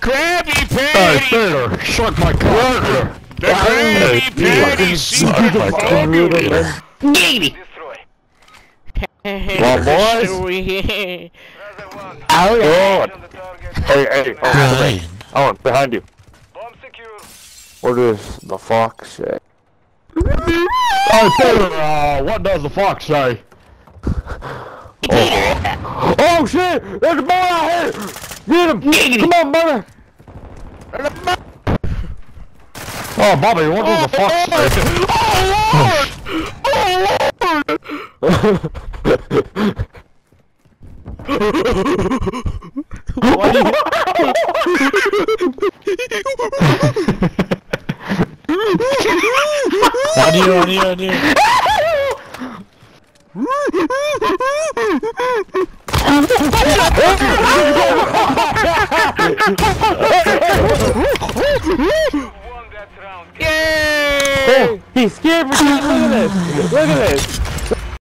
Krabby Hey, Patty! Peter, suck my cock. The Krabby Patty seems fabulous! Giggity! Well, boys? Oh, God. Hey, Brian. Owen, behind you. What does the fox say? Hey, Peter, what does the fox say? Oh, shit! There's a boy out here! Get him! Come on, brother! Oh, Bobby, what does the fox say? What do you... Yay! He's scared for this. Look at this.